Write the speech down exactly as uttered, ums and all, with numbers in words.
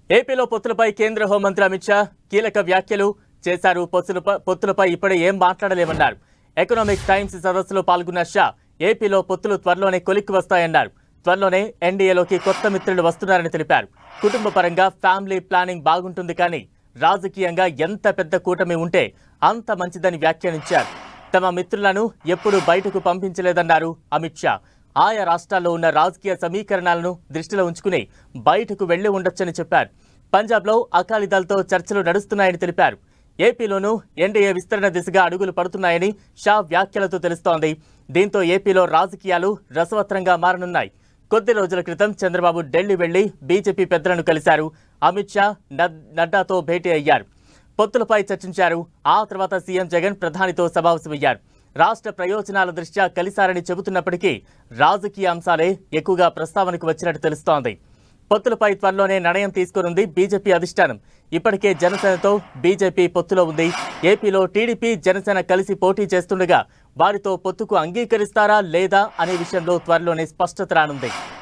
ఏపీలో పొత్తులపై కేంద్ర హోంమంత్రి అమిత్ షా కీలక వ్యాఖ్యలు చేశారు. పొత్తులపై పొత్తులపై ఇప్పుడే ఏం మాట్లాడలేమన్నారు. ఎకనామిక్ టైమ్స్ సదస్సులో పాల్గొన్న షా ఏపీలో పొత్తులు త్వరలోనే కొలిక్కి వస్తాయన్నారు. త్వరలోనే ఎన్డీఏలోకి కొత్త మిత్రులు వస్తున్నారని తెలిపారు. కుటుంబ పరంగా ఫ్యామిలీ ప్లానింగ్ బాగుంటుంది, కానీ రాజకీయంగా ఎంత పెద్ద కూటమి ఉంటే అంత మంచిదని వ్యాఖ్యానించారు. తమ మిత్రులను ఎప్పుడూ బయటకు పంపించలేదన్నారు అమిత్ షా. ఆయా రాష్ట్రాల్లో ఉన్న రాజకీయ సమీకరణాలను దృష్టిలో ఉంచుకుని బయటకు వెళ్లి ఉండొచ్చని చెప్పారు. పంజాబ్లో అకాలీదళ్తో చర్చలు నడుస్తున్నాయని తెలిపారు. ఏపీలోనూ ఎన్డీఏ విస్తరణ దిశగా అడుగులు పడుతున్నాయని షా వ్యాఖ్యలతో తెలుస్తోంది. దీంతో ఏపీలో రాజకీయాలు రసవత్రంగా మారనున్నాయి. కొద్ది రోజుల క్రితం చంద్రబాబు ఢిల్లీ వెళ్లి బీజేపీ పెద్దలను కలిశారు. అమిత్ షా నడ్డాతో భేటీ అయ్యారు. పొత్తులపై చర్చించారు. ఆ తర్వాత సీఎం జగన్ ప్రధానితో సమావేశమయ్యారు. రాష్ట్ర ప్రయోజనాల దృష్ట్యా కలిశారని చెబుతున్నప్పటికీ రాజకీయ అంశాలే ఎక్కువగా ప్రస్తావనకు వచ్చినట్టు తెలుస్తోంది. పొత్తులపై త్వరలోనే నిర్ణయం తీసుకోనుంది బీజేపీ అధిష్టానం. ఇప్పటికే జనసేనతో బీజేపీ పొత్తులో ఉంది. ఏపీలో టీడీపీ జనసేన కలిసి పోటీ చేస్తుండగా వారితో పొత్తుకు అంగీకరిస్తారా లేదా అనే విషయంలో త్వరలోనే స్పష్టత రానుంది.